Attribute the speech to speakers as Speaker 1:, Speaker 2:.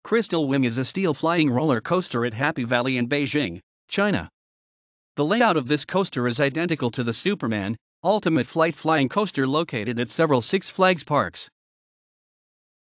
Speaker 1: Crystal Wing is a steel flying roller coaster at Happy Valley in Beijing, China. The layout of this coaster is identical to the Superman Ultimate Flight flying coaster located at several Six Flags parks.